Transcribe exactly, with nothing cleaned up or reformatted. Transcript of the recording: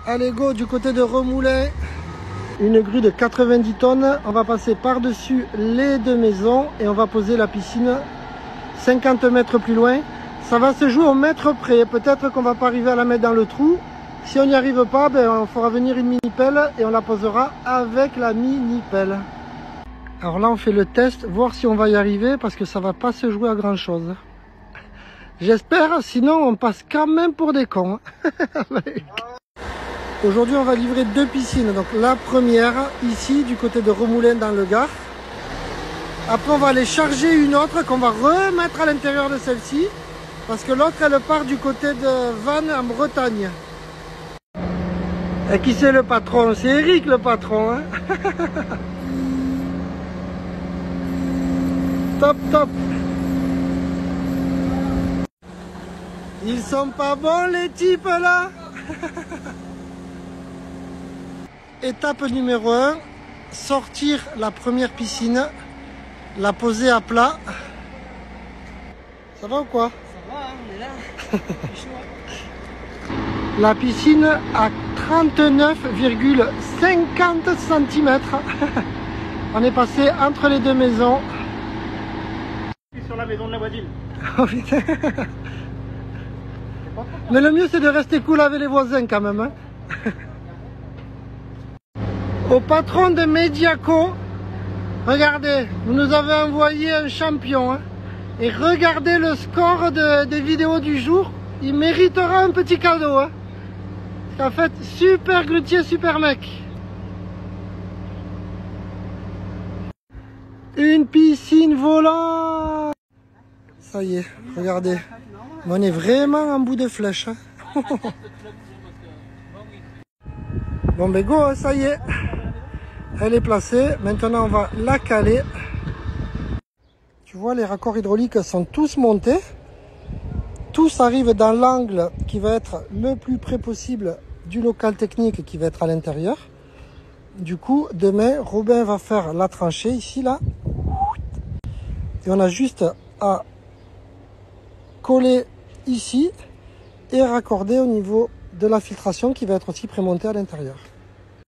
Allez go du côté de Remoulins. Une grue de quatre-vingt-dix tonnes. On va passer par-dessus les deux maisons et on va poser la piscine cinquante mètres plus loin. Ça va se jouer au mètre près. Peut-être qu'on va pas arriver à la mettre dans le trou. Si on n'y arrive pas, ben, on fera venir une mini-pelle et on la posera avec la mini-pelle. Alors là, on fait le test, voir si on va y arriver parce que ça va pas se jouer à grand chose. J'espère, sinon on passe quand même pour des cons. Aujourd'hui, on va livrer deux piscines. Donc la première, ici, du côté de Remoulins dans le Gard. Après, on va aller charger une autre qu'on va remettre à l'intérieur de celle-ci. Parce que l'autre, elle part du côté de Vannes en Bretagne. Et qui c'est le patron? C'est Eric le patron. Hein. Top, top. Ils sont pas bons les types là. Étape numéro un, sortir la première piscine, la poser à plat. Ça va ou quoi? Ça va, hein, on est là. La piscine à trente-neuf virgule cinquante centimètres. On est passé entre les deux maisons. Sur la maison de la voisine. Oh putain. Mais le mieux c'est de rester cool avec les voisins quand même. Hein. Au patron de Mediaco, regardez, vous nous avez envoyé un champion. Hein. Et regardez le score de, des vidéos du jour. Il méritera un petit cadeau. Hein. En fait, super grutier, super mec. Une piscine volante. Ça y est, regardez. On est vraiment en bout de flèche. Hein. Bon ben go, ça y est. Elle est placée. Maintenant, on va la caler. Tu vois, les raccords hydrauliques sont tous montés. Tous arrivent dans l'angle qui va être le plus près possible du local technique qui va être à l'intérieur. Du coup, demain, Robin va faire la tranchée ici, là. Et on a juste à coller ici et raccorder au niveau de la filtration qui va être aussi prémontée à l'intérieur.